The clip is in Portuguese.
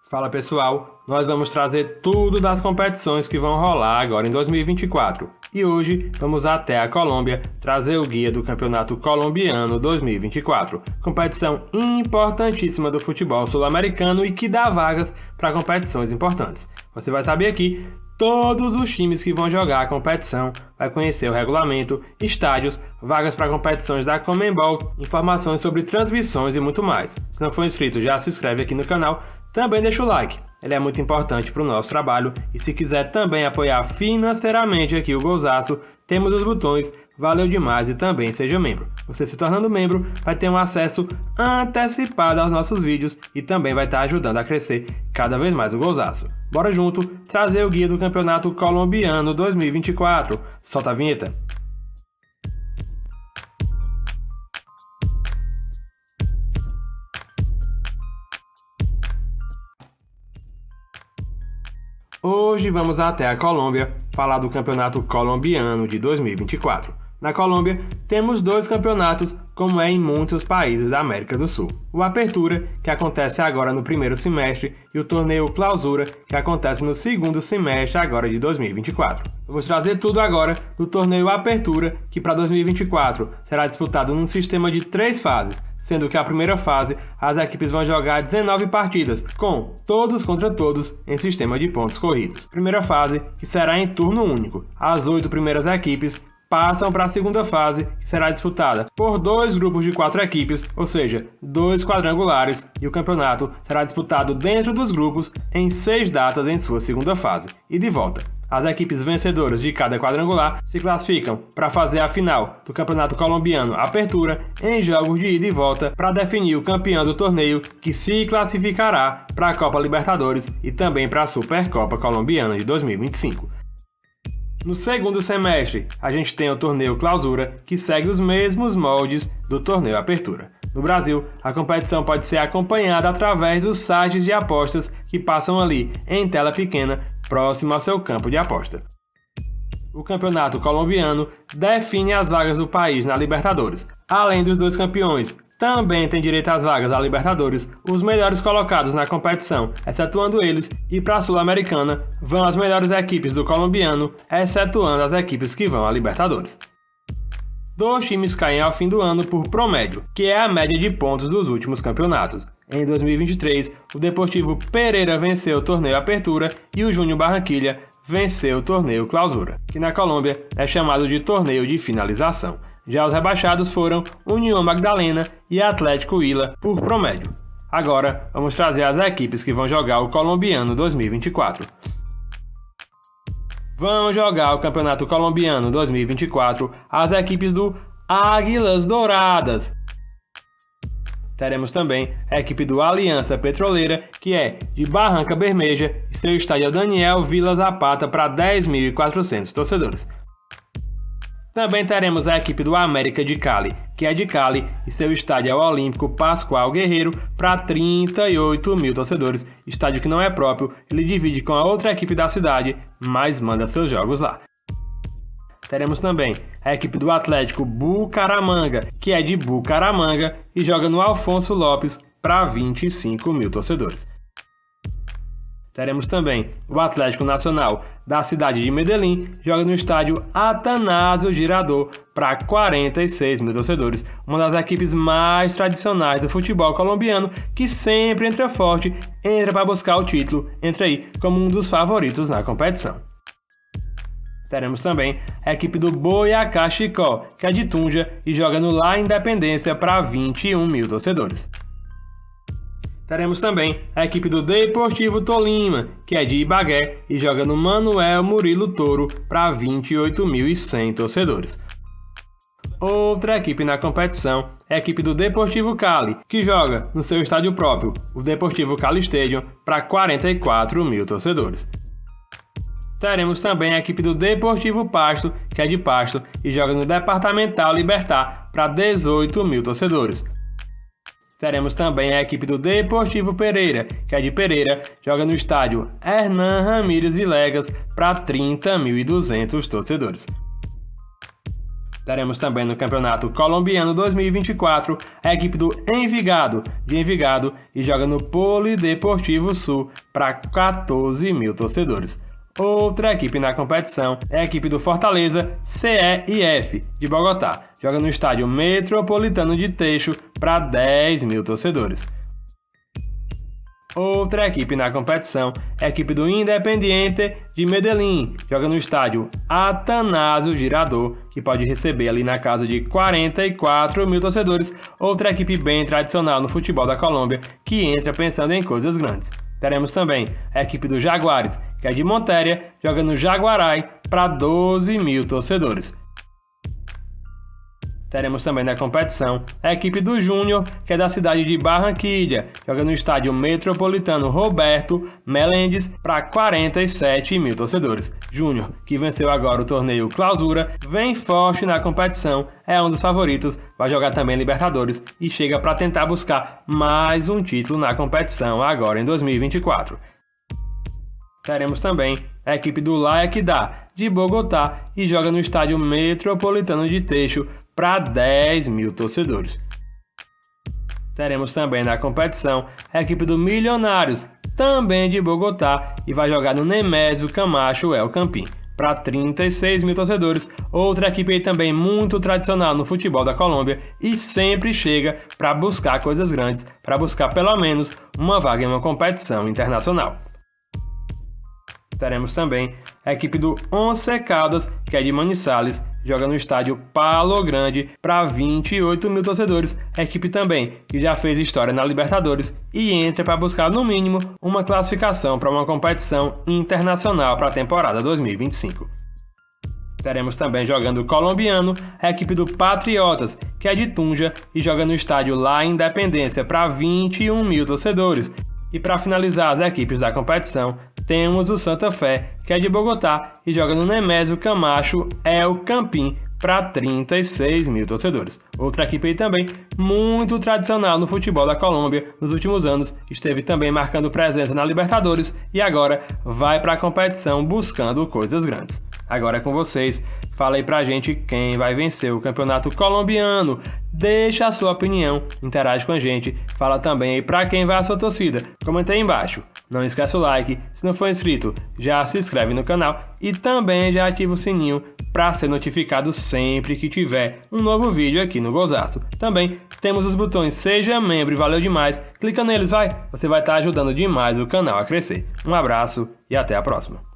Fala pessoal, nós vamos trazer tudo das competições que vão rolar agora em 2024 e hoje vamos até a Colômbia trazer o guia do Campeonato Colombiano 2024, competição importantíssima do futebol sul-americano e que dá vagas para competições importantes. Você vai saber aqui todos os times que vão jogar a competição, vai conhecer o regulamento, estádios, vagas para competições da Conmebol, informações sobre transmissões e muito mais. Se não for inscrito, já se inscreve aqui no canal. Também deixa o like, ele é muito importante para o nosso trabalho e se quiser também apoiar financeiramente aqui o Golzaço, temos os botões valeu demais e também seja membro. Você se tornando membro vai ter um acesso antecipado aos nossos vídeos e também vai estar ajudando a crescer cada vez mais o Golzaço. Bora junto trazer o guia do Campeonato Colombiano 2024. Solta a vinheta. Hoje vamos até a Colômbia falar do Campeonato Colombiano de 2024. Na Colômbia, temos dois campeonatos, como é em muitos países da América do Sul. O Apertura, que acontece agora no primeiro semestre, e o Torneio Clausura, que acontece no segundo semestre agora de 2024. Vamos trazer tudo agora do Torneio Apertura, que para 2024 será disputado num sistema de 3 fases, sendo que a primeira fase as equipes vão jogar 19 partidas, com todos contra todos em sistema de pontos corridos. Primeira fase, que será em turno único. As 8 primeiras equipes passam para a segunda fase, que será disputada por 2 grupos de 4 equipes, ou seja, 2 quadrangulares, e o campeonato será disputado dentro dos grupos em 6 datas em sua segunda fase. E de volta. As equipes vencedoras de cada quadrangular se classificam para fazer a final do Campeonato Colombiano Apertura em jogos de ida e volta para definir o campeão do torneio, que se classificará para a Copa Libertadores e também para a Supercopa Colombiana de 2025. No segundo semestre, a gente tem o Torneio Clausura, que segue os mesmos moldes do Torneio Apertura. No Brasil, a competição pode ser acompanhada através dos sites de apostas que passam ali em tela pequena, próximo ao seu campo de aposta. O Campeonato Colombiano define as vagas do país na Libertadores. Além dos 2 campeões, também tem direito às vagas da Libertadores os melhores colocados na competição, excetuando eles, e para a Sul-Americana vão as melhores equipes do colombiano, excetuando as equipes que vão à Libertadores. 2 times caem ao fim do ano por promédio, que é a média de pontos dos últimos campeonatos. Em 2023, o Deportivo Pereira venceu o Torneio Apertura e o Júnior Barranquilla venceu o Torneio Clausura, que na Colômbia é chamado de Torneio de Finalização. Já os rebaixados foram Unión Magdalena e Atlético Huila por promédio. Agora, vamos trazer as equipes que vão jogar o Colombiano 2024. Vão jogar o Campeonato Colombiano 2024 as equipes do Águilas Douradas. Teremos também a equipe do Aliança Petroleira, que é de Barranca Bermeja, e seu estádio é Daniel Vila Zapata para 10.400 torcedores. Também teremos a equipe do América de Cali, que é de Cali, e seu estádio é o Olímpico Pascoal Guerreiro para 38.000 torcedores, estádio que não é próprio, ele divide com a outra equipe da cidade, mas manda seus jogos lá. Teremos também a equipe do Atlético Bucaramanga, que é de Bucaramanga e joga no Alfonso Lopes para 25.000 torcedores. Teremos também o Atlético Nacional da cidade de Medellín, joga no estádio Atanásio Girardot para 46.000 torcedores, uma das equipes mais tradicionais do futebol colombiano, que sempre entra forte, entra para buscar o título, entra aí como um dos favoritos na competição. Teremos também a equipe do Boyacá Chicó, que é de Tunja e joga no La Independência para 21.000 torcedores. Teremos também a equipe do Deportivo Tolima, que é de Ibagué e joga no Manuel Murilo Toro para 28.100 torcedores. Outra equipe na competição é a equipe do Deportivo Cali, que joga no seu estádio próprio, o Deportivo Cali Stadium, para 44.000 torcedores. Teremos também a equipe do Deportivo Pasto, que é de Pasto e joga no Departamental Libertad para 18.000 torcedores. Teremos também a equipe do Deportivo Pereira, que é de Pereira, joga no estádio Hernan Ramírez Vilegas para 30.200 torcedores. Teremos também no Campeonato Colombiano 2024 a equipe do Envigado, de Envigado, e joga no Polideportivo Sul para 14 mil torcedores. Outra equipe na competição é a equipe do Fortaleza CEIF, de Bogotá, joga no Estádio Metropolitano de Teixo para 10 mil torcedores. Outra equipe na competição é a equipe do Independiente de Medellín, joga no estádio Atanásio Girardot, que pode receber ali na casa de 44 mil torcedores. Outra equipe bem tradicional no futebol da Colômbia, que entra pensando em coisas grandes. Teremos também a equipe do Jaguares, que é de Monteria, joga no Jaguarai para 12 mil torcedores. Teremos também na competição a equipe do Júnior, que é da cidade de Barranquilla, joga no estádio Metropolitano Roberto Meléndez para 47 mil torcedores. Júnior, que venceu agora o torneio Clausura, vem forte na competição, é um dos favoritos, vai jogar também Libertadores e chega para tentar buscar mais um título na competição agora em 2024. Teremos também a equipe do La Equidad, de Bogotá, e joga no estádio Metropolitano de Teixo para 10 mil torcedores. Teremos também na competição a equipe do Milionários, também de Bogotá, e vai jogar no Nemésio Camacho El Campín para 36 mil torcedores. Outra equipe aí também muito tradicional no futebol da Colômbia e sempre chega para buscar coisas grandes, para buscar pelo menos uma vaga em uma competição internacional. Teremos também a equipe do Once Caldas, que é de Manizales, joga no estádio Palo Grande para 28 mil torcedores. A equipe também que já fez história na Libertadores e entra para buscar no mínimo uma classificação para uma competição internacional para a temporada 2025. Teremos também jogando colombiano a equipe do Patriotas, que é de Tunja e joga no estádio La Independência para 21 mil torcedores. E para finalizar as equipes da competição, temos o Santa Fé, que é de Bogotá e joga no Nemésio Camacho El Campín para 36 mil torcedores. Outra equipe aí também muito tradicional no futebol da Colômbia nos últimos anos, esteve também marcando presença na Libertadores e agora vai para a competição buscando coisas grandes. Agora é com vocês, fala aí pra gente quem vai vencer o campeonato colombiano, deixa a sua opinião, interage com a gente, fala também aí pra quem vai a sua torcida, comenta aí embaixo. Não esquece o like, se não for inscrito, já se inscreve no canal e também já ativa o sininho para ser notificado sempre que tiver um novo vídeo aqui no Golzaço. Também temos os botões Seja Membro e Valeu Demais, clica neles, você vai estar ajudando demais o canal a crescer. Um abraço e até a próxima.